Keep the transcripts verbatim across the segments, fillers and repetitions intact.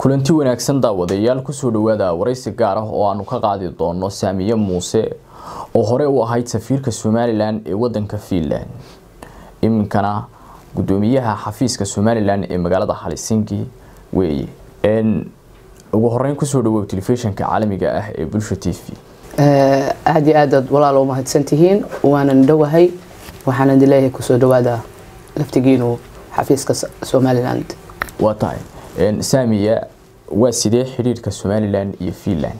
kulanti wanaagsan daawadayaal ku soo dhawaada waraysi gaar ah oo aanu ka qaadi doono Saamiye Muuse oo hore u ahayd safiirka Somaliland ee wadanka Finland iminkana gudoomiyaha xafiiska Somaliland ee magaalada Helsinki weeye in ugu horeyn ku soo dhawaad telefishinka caalamiga ah ee Bulsho T V ee aadi aad walaalo mahadsantihiin waana dhawahay waxaan dileeyahay ku soo dhawaada laftigiinu xafiiska Somaliland waa tahay in Saamiye waa sidee xiriirka Somaliland iyo Finland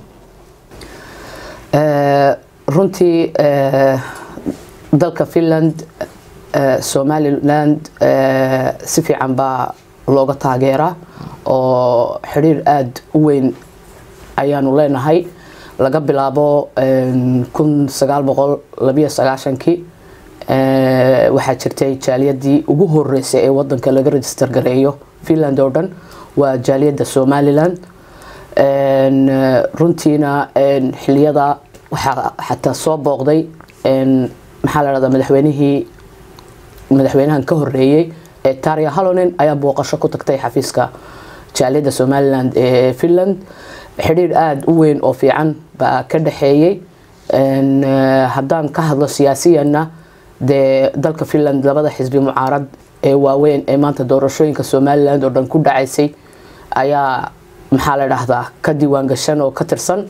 ee runtii ee dalka Finland ee Somaliland ee si fiican ba looga taageera oo xiriir aad u weyn ayaanu leenahay laga bilaabo kun sagaal boqol laba iyo sagaashan kii ee waxa jirtay jaaliyadii ugu horeysay ee wadanka laga register gareeyo Finland oo dhan waa jaaliyada Somaliland een runtiina een xiliyada waxa xataa soo booqday een maxaa la yiraahdaa madaxweynihii madaxweynahan ka horeeyay ee Tarja Halonen ayaa booqasho ku tagtay xafiiska jaaliyada Somaliland ee Finland xiriir aad u weyn oo fiican ba ka dhaxeeyay een haddaan ka hadlo siyaasiyana de dalka Finland labada xisbi mucaarad ee waaweyn ee maanta doorashooyinka Somaliland oo dhan ku dhacaysay ayaa maxaa la yiraahdaa ka diiwaan gashan oo ka tirsan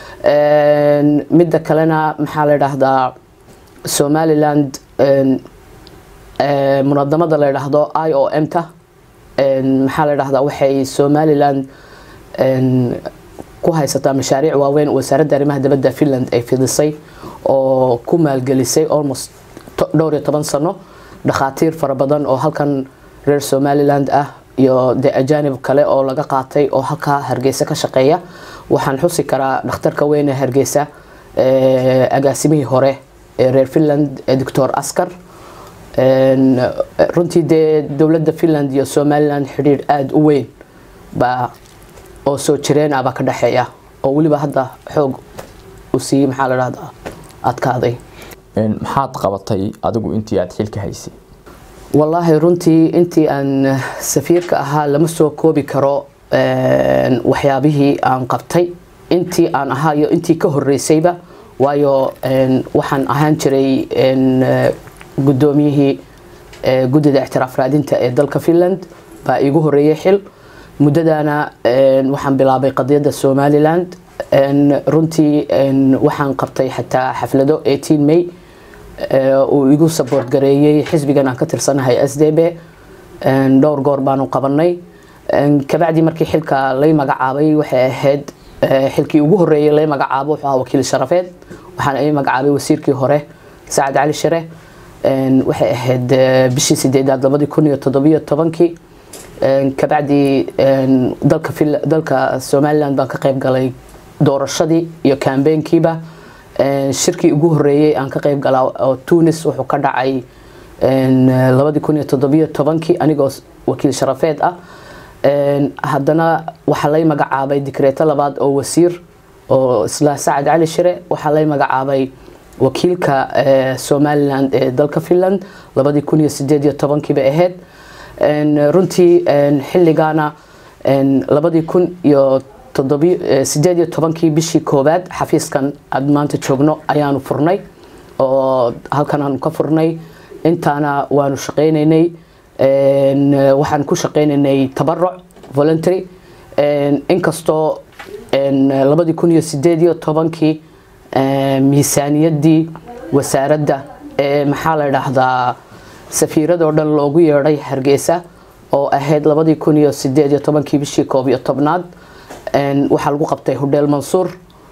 een midda kalena maxaa la yiraahdaa Somaliland een ee munadamada la yiraahdo I O M ta een maxaa la yiraahdaa waxay Somaliland een ku haysataa mashaariic waaweyn oo wasaaradda arrimaha dibadda Finland ay fidisay oo ku maalgelisay almost dhowr iyo toban sano dhakhaatiir fara badan oo halkan reer Somaliland ah iyo de ajaanib kale oo laga qaatay oo halka Hargeysa ka shaqeeya waxaan xusi karaa dhakhtarka weyn ee Hargeysa ee agaasimihii hore ee reer Finland ee Doctor Askar een runtii de dawladda Finland iyo Somaliland xiriir aad u weyn ba oo soo jireen aba ka dhaxeeya oo waliba hadda xoog u sii maxaa la yiraahdaa adkaaday in maxaad qabatay adigu intii aad xilka haysay wallahi runtii intii aan safiirka ahaa lama soo koobi karo een waxyaabihii aan qabtay intii aan ahaa iyo intii ka horeysayba waayo een waxaan ahaan jiray een gudoomiyihii ee gudida ixtiraaf raadinta ee dalka Finland baa igu horeeyay xil muddadana een waxaan bilaabay qadiyada Somaliland een runtii een waxaan qabtay xataa xaflado eighteen May oo igu support gareeyay xisbigan aan ka tirsanahay S D B een dhowr goor baan qabanay een ka bacdi markii xilka lay magacaabay waxay ahayd xilkii ugu horeeyay lay magacaabo waxa wakiil sharafeed waxaan ay magacaabay wasiirkii hore Saad Ali Shire een waxay ahayd bishii sideedaad laba kun iyo toddoba iyo tobankii een ka bacdi een dalka dalka Somaliland baan ka qayb galay doorashadii iyo campaign-kiiba een shirkii ugu horeeyay aan ka qayb galay oo Tunis wuxuu ka dhacay een laba kun iyo toddoba iyo tobankii anigoo wakiil sharafeed ah een haddana waxa lay magacaabay dekreeto labaad oo wasiir oo isla Saad Ali Shire waxa lay magacaabay wakiilka Somaliland ee dalka Finland laba kun iyo siddeed iyo tobankii ba ahayd een runtii een xilligaana een laba kun iyo siddeed iyo tobankii bishii koobaad xafiiskan aad maanta joogno ayaanu furnay oo halkan aan ka furnay intaana waanu shaqeynaynay een waxaan ku shaqeynaynay tabaruc voluntary een inkastoo een laba kun iyo siddeed iyo tobankii miisaaniyadii wasaaradda ee maxaa la yiraahdaa safiirada oo dhan loogu yeeray Hargeysa oo ahayd laba kun iyo siddeed iyo tobankii bishii koob iyo tobnaad een waxa lagu qabtay Hotel Mansour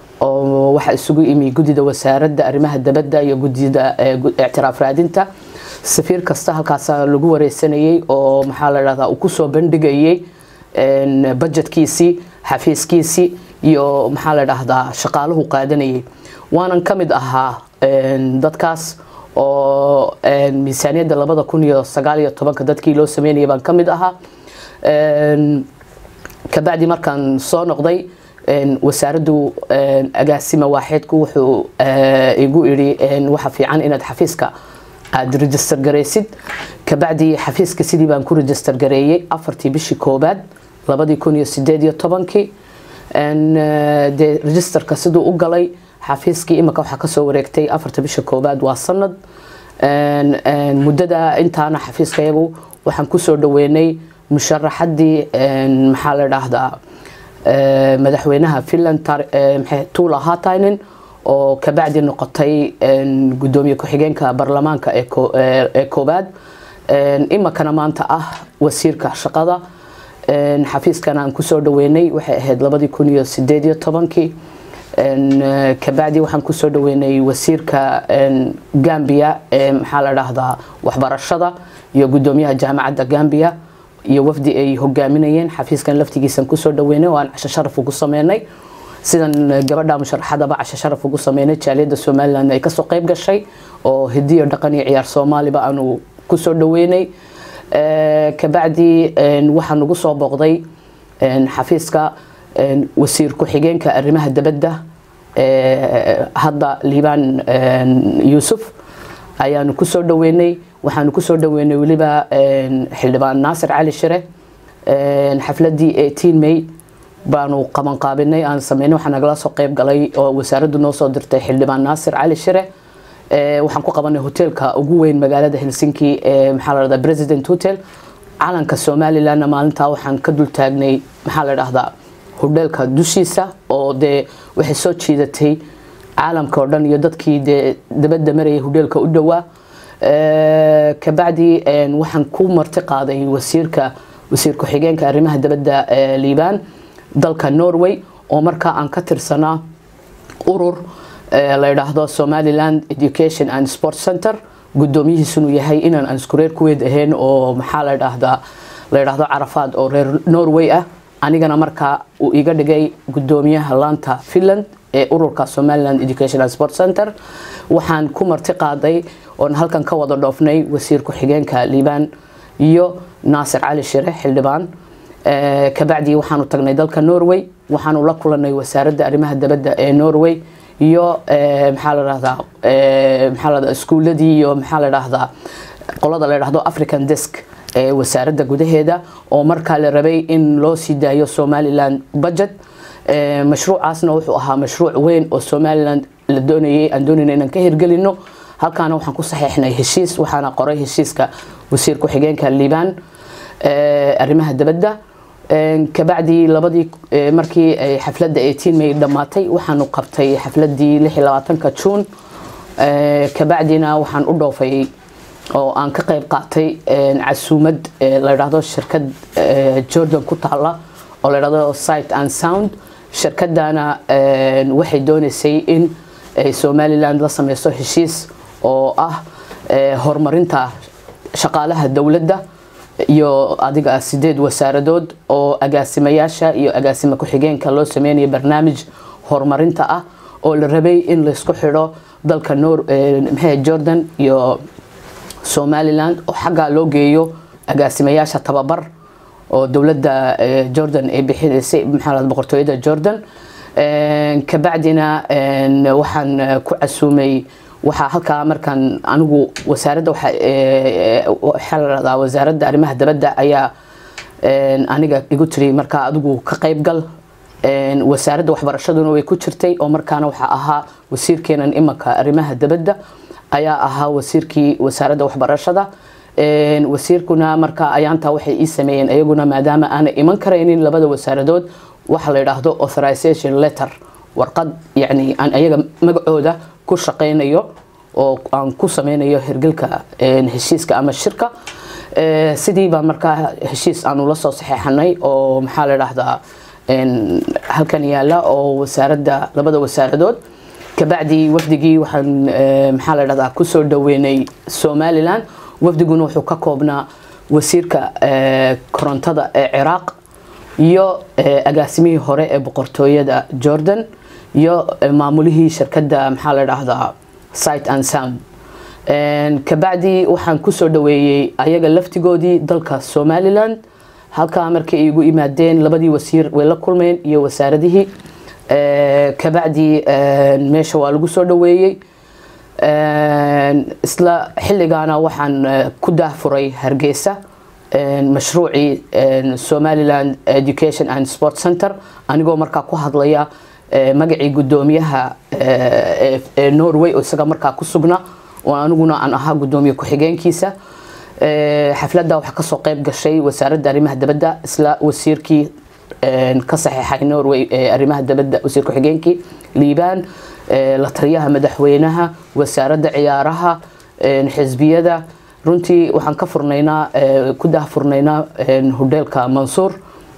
oo waxa isugu imi gudida wasaaradda arrimaha dibadda iyo gudida ictiraaf raadinta safiir kasta halkaas lagu wareysanayay oo maxaa la yiraahdaa uu ku soo bandhigayay een budgetkiisi xafiiskiisi iyo maxaa la yiraahdaa shaqaaluhu qaadanayay waanan kamid ahaa een dadkaas oo een miisaaniyada laba kun iyo sagaal iyo toban dadkii loo sameeyay baan kamid ahaa een ka bacdi markaan soo noqday een wasaaraddu een agaasima waaxidku wuxuu igu iri een waxa fiican inaad xafiiska aad register gareysid ka bacdi xafiiska sidii baan ku register gareeyay afartii bishii koobaad labadii kun iyo sideed iyo tobankii dee registerka siduu u galay xafiiskii imika waxaa kasoo wareegtay afarta bisha koobaad waa sanad muddada intaana xafiiskayagu waxaan kusoo dhaweynay musharaxadii maxaa la dhahdaa madaxweynaha Finland Tuula Haatainen oo kabacdi noqotay gudoomiye ku-xigeenka baarlamaanka ee koobaad imakana maanta ah wasiirka shaqada xafiiskana aan kusoo dhaweynay waxay ahayd labadii kun iyo sideed iyo tobankii kabacdi waxaan kusoo dhaweynay wasiirka Gambia maxaa la dhahdaa waxbarashada iyo gudoomiyaha jaamacadda Gambia iyo wafdi ay hogaaminayeen xafiiskan laftigiisan kusoo dhaweynay oo aan casho sharaf ugu sameynay sidan gabadha musharaxadaba casho sharaf ugu sameynay jaaliyada Soomaaliland ay kasoo qayb gashay oo hidiyo dhaqan iyo ciyaar Soomaaliba aanu kusoo dhaweynay kabacdi waxaan ugu soo booqday xafiiska wasiir ku-xigeenka arrimaha dibadda hadda Liibaan Yuusuf ayaanu kusoo dhaweynay waxaanu kusoo dhaweynay waliba xildhibaan Naasir Cali Shire xafladii eighteen May baanu qaban qaabinay aan sameynay waxaan nagala soo qayb galay oo wasaaraddu noo soo dirtay xildhibaan Naasir Cali Shire waxaan ku qabanay hoteelka ugu weyn magaalada Helsinki ee maxaa la dhahdaa President Hotel calanka Soomaaliland maalinta waxaan ka dul taagnay maxaa la dhahdaa hoteelka dushiisa oo de waxay soo jiidatay caalamka oo dhan iyo dadkii de dabadda marayay hoteelka u dhawaa kabacdi waxaan ku marti qaaday wasiirka wasiir ku-xigeenka arrimaha dibadda Liibaan dalka Norway oo markaa aan ka tirsanaa urur la yiraahdo Somaliland Education and Sports Center gudoomiyihiisu yahay inaan aan isku reer kuweed ahayn oo maxaa la yiraahdaa la yiraahdo Carafaad oo reer Norway ah anigana markaa uu iga dhigay gudoomiyaha laanta Finland ee ururka Somaliland Education and Sports Center waxaan ku marti qaaday oo halkan ka wada dhoofnay wasiir ku-xigeenka Liibaan iyo Naasir Cali Shire xildhibaan kabacdi waxaanu tagnay dalka Norway waxaanu la kulanay wasaaradda arrimaha dibadda ee Norway iyo maxaa la dhahdaa maxaa la dhahdaa iskuuladii iyo maxaa la dhahdaa qolada la yiraahdo African Desk ee wasaaradda gudaheeda oo markaa la rabay in loo sii daayo Somaliland budget mashruucaasna wuxuu ahaa mashruuc weyn oo Somaliland la doonayay aan doonayna inaan ka hirgelino halkaana waxaan ku saxiixnay heshiis waxaana qoray heshiiska wasiir ku-xigeenka Liibaan arrimaha dibadda kabacdi labadii markii ay xafladda eighteen May dhamaatay waxaanu qabtay xafladii lix iyo labaatanka June kabacdina waxaan u dhoofay oo aan ka qayb qaatay casuumad la yiraahdo shirkad Jordan ku taala oo la yiraahdo Sight and Sound shirkadana waxay doonaysay in Somaliland la sameeyo heshiis oo ah horumarinta shaqaalaha dawladda iyo adiga sideed wasaaradood oo agaasimayaasha iyo agaasima ku-xigeenka loo sameeyay barnaamij horumarinta ah oo la rabay in la isku xiro dalka Jordan iyo Somaliland oo xagga loo geeyo agaasimayaasha tababar oo dawladda Jordan ay bixisay maxaa la boqortooyada Jordan kabacdina waxaan ku casuumay waxa halka markan anigu wasaaradda waxa la radaa wasaaradda arrimaha dibadda ayaa aniga igu tiri marka adigu ka qayb gal wasaaradda waxbarashaduna way ku jirtay oo markaana waxa ahaa wasiirkeenan imaka arrimaha dibadda ayaa ahaa wasiirkii wasaaradda waxbarashada wasiirkuna marka ayaanta waxay ii sameeyeen ayaguna maadaama aan iman kareynin labada wasaaradood waxa la yiraahdo authorization letter warqad yani aan ayaga magacooda ku shaqeynayo oo aan ku sameynayo hirgalka heshiiska ama shirka sidii ba marka heshiis aanu la soo saxeexnay oo maxaa la yiraahdaa halkan yaala oo wasaaradda labada wasaaradood kabacdi wafdigii waxaan maxaa la yiraahdaa ku soo dhaweynay Somaliland wafdiguna wuxuu ka koobnaa wasiirka korontada ee Ciraaq iyo agaasimihii hore ee boqortooyada Jordan iyo maamulihii shirkadda maxaa la yiraahdaa Sight and Sound kabacdi waxaan ku soo dhaweeyay ayaga laftigoodii dalka Somaliland halka markii ay igu imaadeen labadii wasiir way la kulmeen iyo wasaaradihii kabacdi meesha waa lagu soo dhaweeyay isla xilligaana waxaan ku daahfuray Hargeysa mashruucii Somaliland Education and Sport Center anigoo markaa ku hadlaya magacii gudoomiyaha ee Norway oo isaga markaa ku sugna oo aniguna aan ahaa gudoomiye ku xigeenkiisa xafladda waxa ka soo qayb gashay wasaaradda arrimaha dibadda isla wasiirkii ka saxiixay Norway arrimaha dibadda wasiir ku xigeenkii Liibaan la taliyaha madaxweynaha wasaaradda ciyaaraha xisbiyada runtii waxaan ka furnaynaa ku dah furnaynaa hotelka Mansour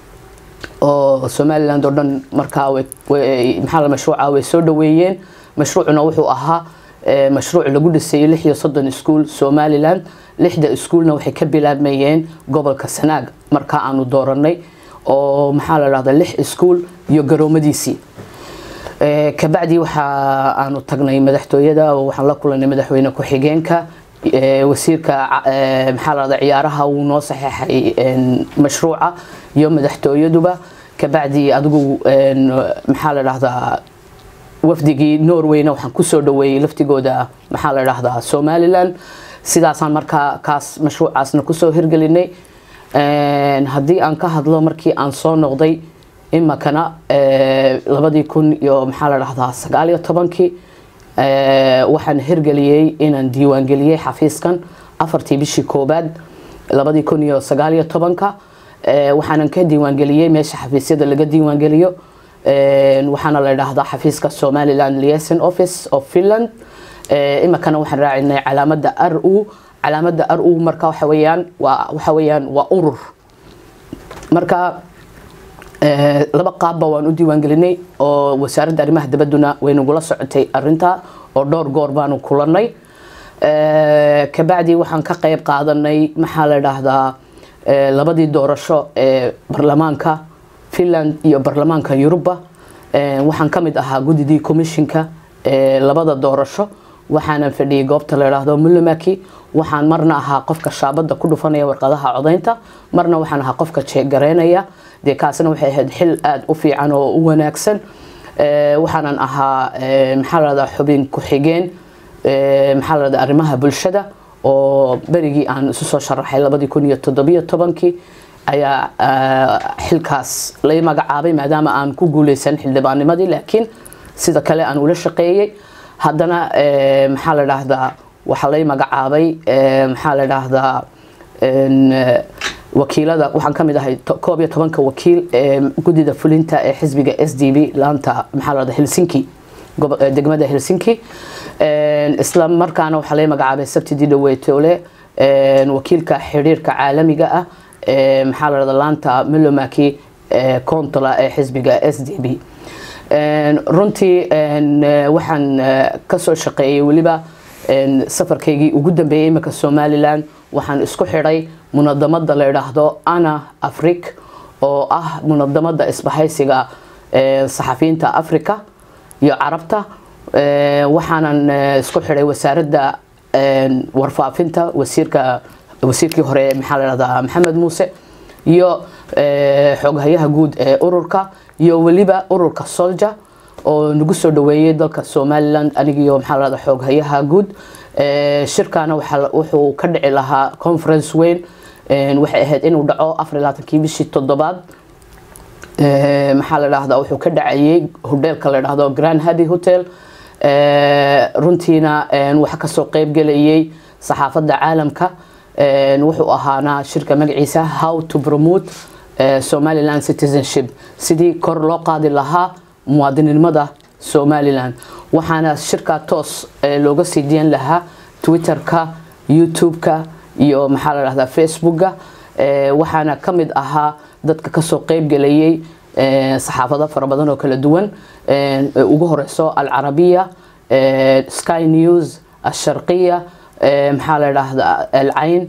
oo Somaliland oo dhan markaa way maxaa mashruuca way soo dhaweeyeen mashruucuna wuxuu ahaa mashruuc lagu dhisay lix iyo soddon iskuul Somaliland lixda iskuulna waxay ka bilaabmayeen gobolka Sanaag marka aanu dooranay oo maxaa la raahdaa lix iskuul iyo garoomadiisii ee ka bacdi waxa aanu tagnay madaxtooyada oo waxaan la kulanay madaxweyne ku xigeenka wasiirka maxaa la raahdaa ciyaaraha uu noo saxiixay mashruuca iyo madaxtooyaduba ka bacdi adigu maxaa la raahdaa wafdigii Norwayna waxaan ku soo dhaweeyay laftigooda maxaa la raahdaa Somaliland sidaasaan markaa kaas mashruucaasna ku soo hirgelinay een hadii aan ka hadlo markii aan soo noqday imakana labadii kun iyo maxaa la raahdaa sagaal iyo tobankii ee waxaan hirgeliyay inaan diiwaan geliyay xafiiskan afartii bishii koobaad labadii kun iyo sagaal iyo tobanka ee waxaan ka diiwaan geliyay meesha xafiisyada laga diiwaan geliyo ee waxaana la yiraahdaa xafiiska Somaliland Liaison Office of Finland ee imakana waxaan raacinay calaamadda R U calaamadda R U marka waxa weeyaan waa waxa weeyaan waa urur marka ee laba qaab waan u diiwaan gelinay oo wasaaradda arrimaha dibadduna way nagu la socotay arinta oo dhowr goor baan kulanay ee ka bacdi waxaan ka qayb qaadanay maxaa la yiraahdaa labadii doorasho ee baarlamaanka Finland iyo baarlamaanka Yuruba ee waxaan kamid ahaa gudidii commissionka ee labada doorasho waxaan fadhiyay goobta la yiraahdo Mulumaki waxaan marna ahaa qofka shaabada ku dhufanaya warqadaha codeynta marna waxaan ahaa qofka check gareynaya de kaasna waxay ahayd xil aad u fiican oo u wanaagsan ee waxaan ahaa maxaa la yiraahdaa xubin ku xigeen ee maxaa la yiraahdaa arrimaha bulshada oo berigii aan isu soo sharaxay labadii kun iyo toddoba iyo tobankii ayaa xilkaas la magacaabay maadaama aan ku guuleysan xildhibaannimadii laakiin sida kale aan ula shaqeeyay haddana maxaa la yiraahdaa waxa la magacaabay maxaa la yiraahdaa wakiilada waxaan kamid ahay koob iyo tobanka wakiil ee gudida fulinta ee xisbiga S D B laanta maxaa la yiraahdaa Helsinki degmada Helsinki isla markaana waxa la magacaabay sabtidii dhaweeytay wakiilka xiriirka caalamiga ah ee maxaa la yiraahdaa laanta Mulumaki ee kontola ee xisbiga S D B runtii waxaan ka soo shaqeeyay waliba safarkaygii ugu dambeeyay imaka Somaliland waxaan isku xiray munadamada la yiraahdo Ana Africa oo ah munadamada isbahaysiga ee saxafiyiinta Afrika iyo Carabta waxaanan isku xiray wasaaradda warfaafinta wasiirka wasiirkii hore maxaa la yiraahdaa Maxamed Muuse iyo xogayaha guud ee ururka iyo waliba ururka Soldier oo nagu soo dhaweeyay dalka Somaliland anigiyo maxaa la yiraahdaa xogayaha guud ee shirkana waxa wuxuu ka dhici lahaa conference weyn ee waxay ahayd inuu dhaco afar iyo labaatan bishii toddobaad ee maxaa la yiraahdaa wuxuu ka dhacayay hotelka la yiraahdo Grand Hadi Hotel ee runtiina waxa ka soo qayb galayay saxaafadda caalamka ee wuxuu ahaana shirka magaciisa How to Promote Somaliland Citizenship sidii kor loo qaadi lahaa muwaadinimada Somaliland waxaana shirka toos looga sii diin lahaa Twitterka YouTube-ka iyo maxaa la yiraahdaa Facebook-ga waxaana kamid ahaa dadka ka soo qayb galayay saxaafada fara badan oo kala duwan ugu horeyso Al Arabiya Sky News Al-Sharqiya maxaa la yiraahdaa Al Ain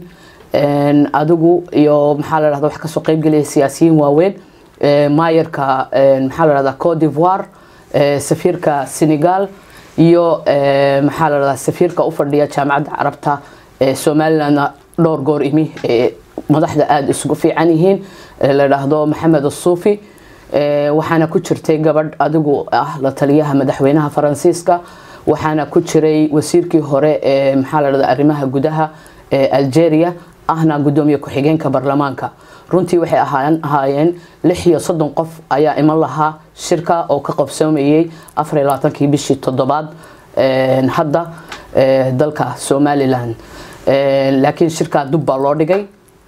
adigu iyo maxaa la yiraahdaa wax ka soo qayb galay siyaasiyiin waaweyn maayarka maxaa la yiraahdaa Cote d'Ivoire safiirka Senegal iyo maxaa la yiraahdaa safiirka u fadhiya jaamacadda Carabta ee Somaliland dhowr goor imi madaxda aad isugu fiican yihiin la yiraahdo Maxamed Suufi waxaana ku jirtay gabadh adigu ah la taliyaha madaxweynaha Faransiiska waxaana ku jiray wasiirkii hore ee maxaa la yiraahdaa arrimaha gudaha ee Algeria ahna gudoomiye ku-xigeenka baarlamaanka runtii waxay ahaayeen lix iyo soddon qof ayaa iman lahaa shirka oo ka qabsoomayay afar iyo labaatankii bishii toddobaad hadda dalka Somaliland laakiin shirka dub baa loo dhigay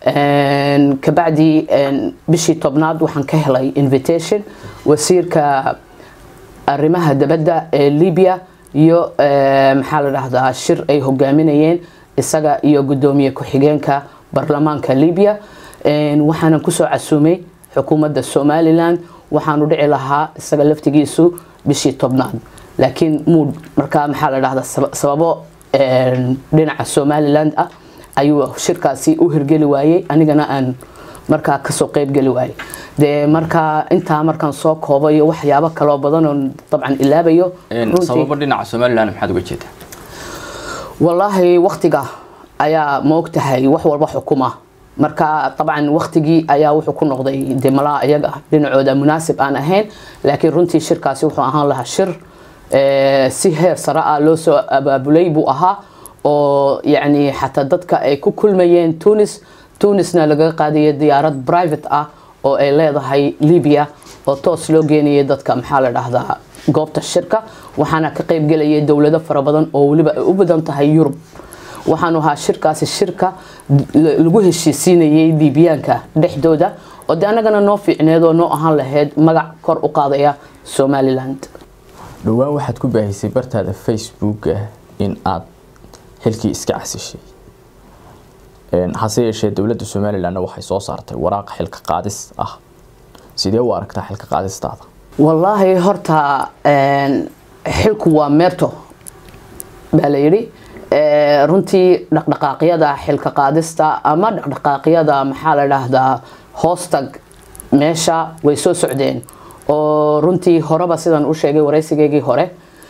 kabacdi bishii tobnaad waxaan ka helay invitation wasiirka arrimaha dibadda ee Libya iyo maxaa la dhahdaa shir ay hogaaminayeen isaga iyo gudoomiye ku-xigeenka baarlamaanka Libya waxaan ku soo casuumay xukuumadda Somaliland waxaan u dhici lahaa isaga laftigiisu bishii tobnaad laakiin mood marka maxaa la dhahdaa sababo dhinaca Somaliland ah ayuu shirkaasi u hirgeli waayay anigana aan marka ka soo qayb gali waayay de marka inta markan soo koobayo waxyaabo kale badan oo dabcan ilaabayo sababo dhinaca Somaliland maxaad uga jeedaa wallahi waqtiga ayaa moogtahay wax walba xukuma marka dabcan waqtigii ayaa wuxuu ku noqday de malaa iyaga dhinacooda munaasib aan ahayn laakiin runtii shirkaasi wuxuu ahaan lahaa shir si heer sare ah loo soo abaabulay buu ahaa oo yani xataa dadka ay ku kulmayeen Tunis Tunisna laga qaadiyay diyaarad private ah oo ay leedahay Libya oo toos loo geeniyay dadka maxaa la dhahdaa goobta shirka waxaana ka qayb galayay dawlado fara badan oo waliba u badan tahay Yurub waxaanu ahaa shirkaasi shirka lagu heshiisiinayay Libiyaanka dhexdooda oo anagana noo fiicneedo noo ahaan lahayd magac kor u qaadaya Somaliland dhawaan waxaad ku baahisay bartaada Facebook in aad xilkii iska casishay een hase yeeshee dawladda Somaliland waxay soo saartay waraaq xilka qaadis ah sidee u aragtaa xilka qaadistaada wallahi horta een xilku waa meerto baa la yiri runtii dhaqdhaqaaqyada xilka qaadista ama dhaqdhaqaaqyada maxaa la dhahdaa hoostag meesha way soo socdeen oo runtii horeba sidan u sheegay wareysigeygii hore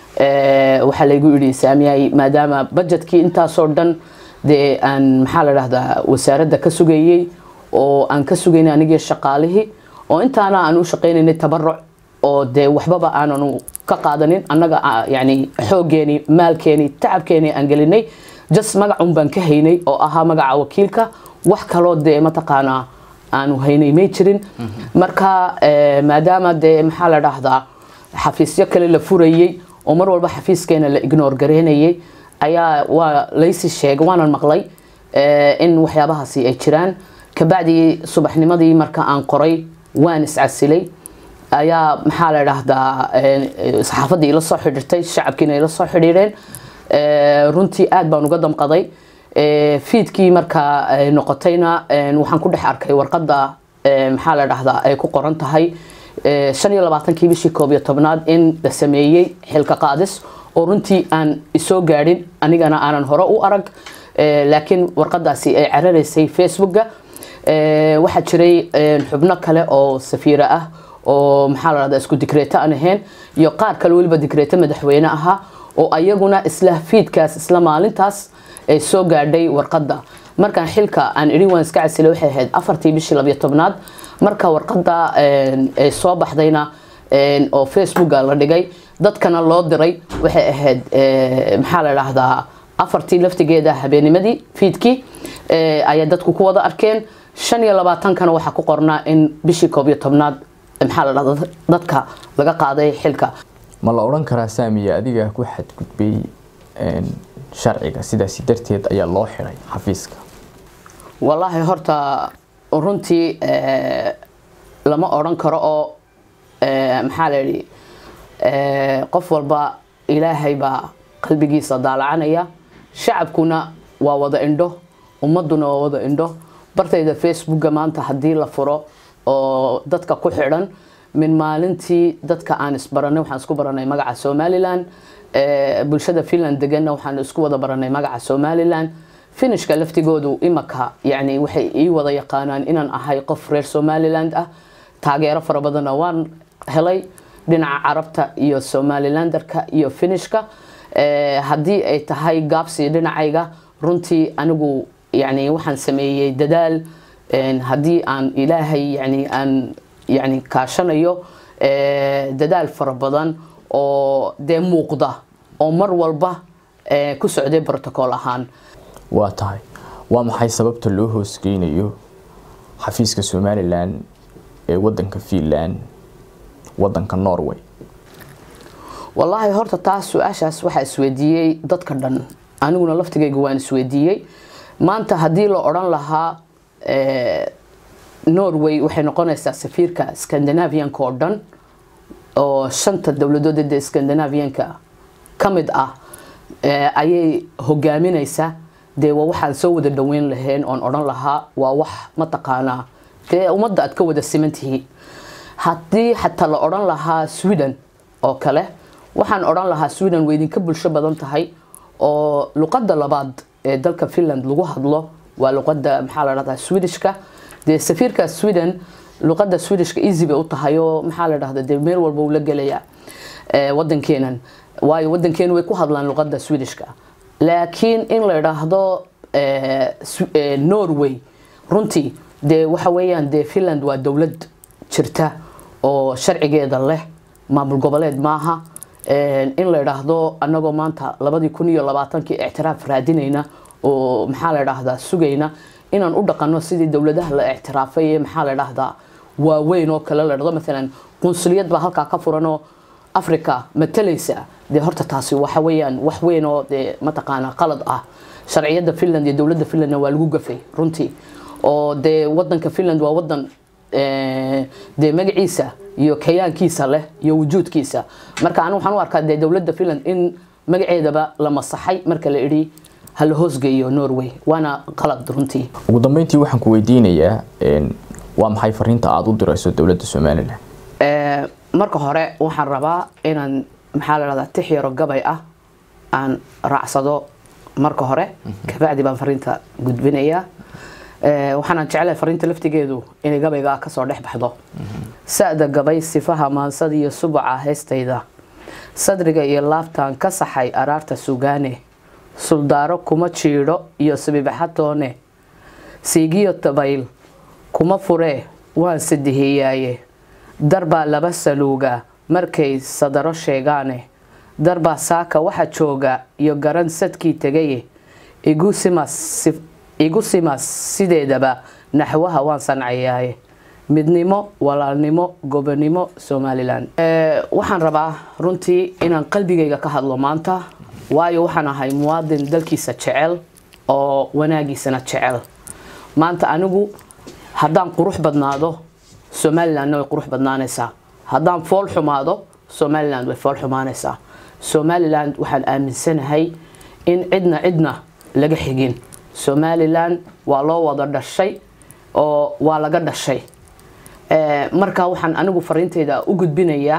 ee waxa la igu yiri saamiyay maadaama budgetkii intaas oo dhan de aan maxaa la dhahdaa wasaaradda ka sugayay oo aan ka sugaynay aniga shaqaalihii oo intaana aan u shaqeynay tabarruc oo de waxbaba aananu ka qaadanin annaga yani xoogeeni maalkeeni tacabkeeni aan gelinay just magacun baan ka haynay oo ahaa magaca wakiilka wax kale oo de mataqaana aanu haynay ma jirin marka maadaama de maxaa la dhahdaa xafiisyo kale la furayay oo mar walba xafiiskeena la ignore gareynayay ayaa waa laysi sheegay waanan maqlay in waxyaabahaasi ay jiraan kabacdi subaxnimadii marka aan qoray waan iscasilay ayaa maxaa la dhahdaa saxaafadii la soo xidhiirtay shacabkiina ay la soo xidhiireen runtii aad baan uga damqaday fiidkii marka noqotayna waxaan ku dhex arkay warqadda maxaa la dhahdaa ay ku qoran tahay shan iyo labaatankii bishii koob iyo tobnaad in la sameeyay xilka qaadis oo runtii aan isoo gaadhin anigana aanan hore u arag laakiin warqadaasi ay carareysay Facebooka waxa jiray xubno kale oo safiira ah oo maxaa la dhahdaa isku dikreeta aan ahayn iyo qaar kale waliba dikreeta madaxweyne aha oo ayaguna isla fiidkaas isla maalintaas ay soo gaadhay warqadda markaan xilka aan iri waan iska casilay waxay ahayd afartii bishii laba iyo tobnaad marka warqadda ay soo baxdayna oo Facebooka la dhigay dadkana loo diray waxay ahayd maxaa la dhahdaa afartii laftigeeda habeennimadii fiidkii ayaa dadku ku wada arkeen shan iyo labaatan kana waxa ku qornaa in bishii koob iyo tobnaad maxaa la dhahdaa dadka laga qaaday xilka ma la oran karaa saamiya adiga ku xadgudbay sharciga sidaas darteed ayaa loo xiray xafiiska wallahi horta runtii lama oran karo oo maxaa la yiri qof walba ilaahay baa qalbigiisa daalacanaya shacabkuna waa wada indho ummaduna waa wada indho bartayda Facebooka maanta hadii la furo oo dadka ku xidhan min maalintii dadka aan isbaranay waxaan isku baranay magaca Somaliland bulshada Finland degan waxaan isku wada baranay magaca Somaliland finishka laftigoodu imaka yani waxay ii wada yaqaanaan inaan ahay qof reer Somaliland ah taageero fara badan waan helay dhinaca Carabta iyo Somalilanderka iyo finishka hadii ay tahay gaabsi dhinacayga runtii anigu yani waxaan sameeyay dadaal hadii aan ilaahay yani aan yani kaashanayo dadaal fara badan oo de muuqda oo mar walba ku socday protocol ahaan waa tahay waa maxay sababta loo hoosgeynayo xafiiska Somaliland ee wadanka Finland wadanka Norway? wallahi horta taas su'aashaas waxa isweydiiyay dadka dhan aniguna laftigayga waan isweydiiyay maanta hadii la oran lahaa ee Norway waxay noqonaysaa safiirka Scandinavian oo dhan oo shanta dawladood ee Scandinavian-ka kamid ah ayay hogaaminaysaa de waxaan soo wada dhaweyn lahayn oo oran lahaa waa wax ma taqaana de umada aad ka wada simantihiin hadii xataa la oran lahaa Sweden oo kale waxaan oran lahaa Sweden way idin ka bulsho badan tahay oo luqadda labaad ee dalka Finland lagu hadlo waa luqadda maxaa la dhahdaa Swedishka de safiirka Sweden luqadda Swedishka easy bay u tahay oo maxaa la dhahdaa de meel walba uu la galaya ee wadankeenan waayo wadankeenu way ku hadlaan luqadda Swedishka laakiin in la yiraahdo ee Norway runtii de waxa weeyaan de Finland waa dawlad jirta oo sharcigeeda leh maamul goboleed maaha in la yiraahdo anagoo maanta labada kun iyo labaatanka ictiraaf raadinayna oo maxaa la yiraahdaa sugayna inaan u dhaqano sidii dawladaha la ictiraafay maxaa la yiraahdaa waa weyn oo kale la yiraahdo mesela qunsuliyad ba halka ka furan Afrika matalaysa de horta taasi waxa weeyaan wax weyn oo de ma taqaana qalad ah sharciyada Finland iyo dawladda Finland waa lagu gafay runtii oo de wadanka Finland waa wadan ee de magaciisa iyo kayaankiisa leh iyo wujuudkiisa marka aan waxaan u arkaa de dawladda Finland in magaceedaba la masaxay marka la iri hal hoosgeeyo Norway waana qalad runtii ugu dambeyntii waxaan ku weydiinayaa een waa maxay fariinta aad u dirayso dawladda Somaliland ee marka hore waxaan rabaa inaan maxaa la yiraahdaa tixyaro gabay ah aan raacsado marka hore ka bacdi baan fariinta gudbinayaa ee waxaan jecelahay fariinta laftigeedu inay gabayga ka soo dhex baxdo saada gabay sifaha maansad iyo subaca heestayda sadriga iyo laabtaan ka saxay araarta sugaane suldaaro kuma jiiro iyo sabibaxatoone siigiyo tabayl kuma furee waan sadihiyaaye darba laba saluuga markay sadaro sheegaane darba saaka waxa jooga iyo garan sadkii tagay igu simas igu simas sideedaba naxwaha waan sancayaaye midnimo walaalnimo gobonimo Somaliland ee waxaan rabaa runtii inaan qalbigayga ka hadlo maanta waayo waxaan ahay muwaadin dalkiisa jecel oo wanaagiisana jecel maanta anigu haddaan qurux badnaado Somaliland way qurux badnaanaysaa haddaan fool xumaado Somaliland way fool xumaanaysaa Somaliland waxaan aaminsanahay in cidna cidna laga xigin Somaliland waa loo wada dhashay oo waa laga dhashay ee marka waxaan anigu fariintayda u gudbinayaa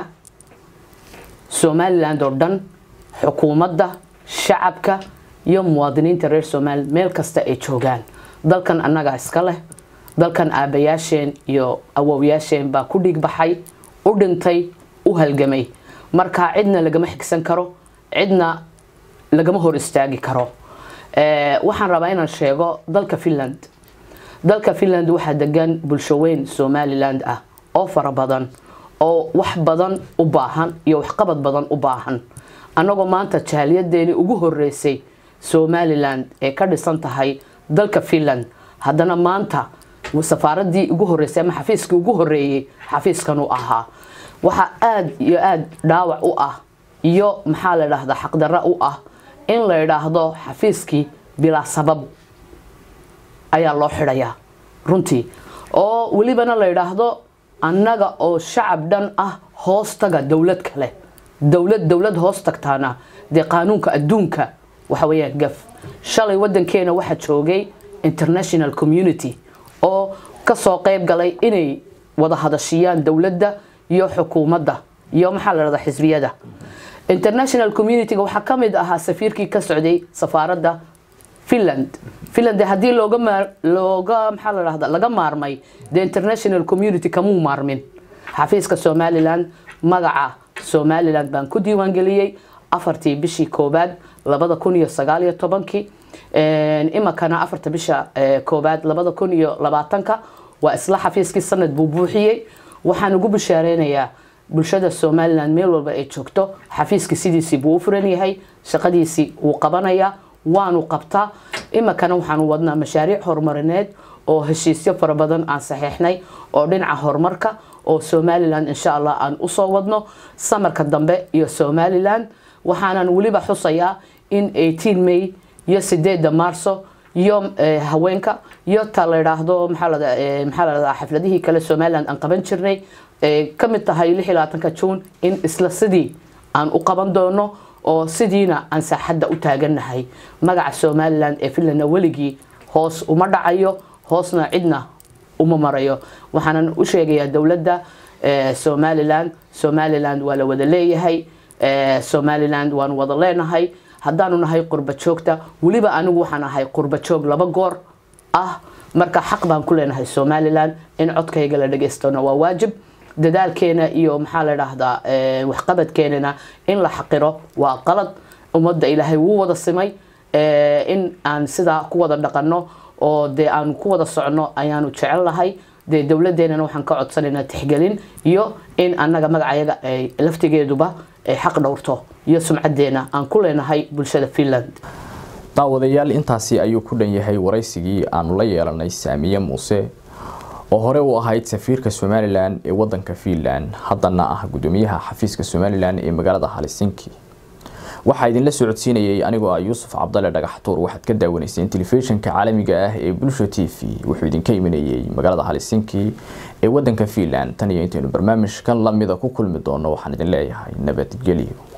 Somaliland oo dhan xukuumadda shacabka iyo muwaadiniinta reer Soomaaliya meel kasta ay joogaan dalkan annaga iska leh dalkan aabayaasheen iyo awowyaasheen baa ku dhig baxay u dhintay u halgamay marka cidna lagama xigsan karo cidna lagama hor istaagi karo ee waxaan rabaa inaan sheego dalka Finland dalka Finland waxa degan bulsho weyn Somaliland ah oo fara badan oo wax badan u baahan iyo wax qabad badan u baahan anagoo maanta jaaliyadeeni ugu horeysay Somaliland ee ka dhisan tahay dalka Finland haddana maanta wasafaaradii ugu horeysay ama xafiiskii ugu horeeyay xafiiskan uu ahaa waxa aad iyo aad dhaawac u ah iyo maxaa la yiraahdaa xaq darro u ah in la yiraahdo xafiiskii bila sabab ayaa loo xidhayaa runtii oo walibana la yiraahdo annaga oo shacab dhan ah hoostaga dawlad kale dawlad dawlad hoos tagtaana de qaanuunka adduunka waxa weeyaan gaf shalay wadankeena waxa joogay international community oo ka soo qayb galay inay wada hadashiyaan dawladda iyo xukuumadda iyo maxaa la yiraahdaa xisbiyada international community waxa kamid ahaa safiirkii ka socday safaaradda Finland Finland hadii looga looga maxaa la yiraahdaa laga maarmay the international community kamu maarmin xafiiska Somaliland magaca Somaliland baan ku diiwaan galiyay afartii bishii koobaad labada kun iyo sagaal iyo tobankii een imakana afarta bisha koobaad labada kun iyo labaatanka waa isla xafiiskii sanad buu buuxiyay waxaan ugu bishaareynaya bulshada Somaliland meel walba ay joogto xafiiska sidiisii buu u furan yahay shaqadiisii uu qabanaya waanu qabtaa imakana waxaan wadnaa mashaariic horumarineed oo heshiisyo fara badan aan saxiixnay oo dhinaca horumarka oo Somaliland insha Allah aan u soo wadno samarka dambe iyo Somaliland waxaanan waliba xusayaa in eighteen May iyo sideeda Maarso يوم هوينكا يوتا ليراهدو محل محل حفلته كلا سومالان أن قبل شرني كم التهايل حلاتن كتشون إن إسلا سدي أن أقبل دونه أو سدينا أن سحد أتاجنا هاي مجا سومالان إفلنا ولجي هوس ومرة عيو هوسنا عدنا وممريو وحنا وشيء الدولة ده سومالان سومالان ولا ودلية هاي سومالان وان وضلنا هاي haddaanu nahay qurba joogta waliba anigu waxaan ahay qurba joog laba goor ah marka xaq baan ku leenahay Somaliland in codkayga la dhageystona waa waajib dadaalkeena iyo maxaa la raahdaa wax qabadkeena in la xaqiro waa qalad umada Ilaahay wuu wada simay in aan sida ku wada dhaqano oo de aan ku wada socno ayaanu jecel lahay de dawladeena waxaan ka codsanaynaa tixgelin iyo in anaga magacayaga ay laftigeeduba ay xaq dhowrto iyo sumcadeena aan ku leenahay bulshada Finland. daawadayaal intaasi ayuu ku dhan yahay waraysigii aanu la yeelanay Saamiye Muuse oo hore u ahayd safiirka Somaliland ee wadanka Finland haddana ah gudoomiyaha xafiiska Somaliland ee magaalada Helsinki. waxaa idin la socodsiinayay anigoo ah Yuusuf Cabdalle Dhagaxtuur waxaad ka daawanayseen telefishinka caalamiga ah ee Bulsho T V wuxuu idin ka imanayay magaalada Helsinki ee wadanka Finland tan iyo intaanu barnaamijkan la mid ah ku kulmi doono waxaan idin leeyahay nabadgelyo.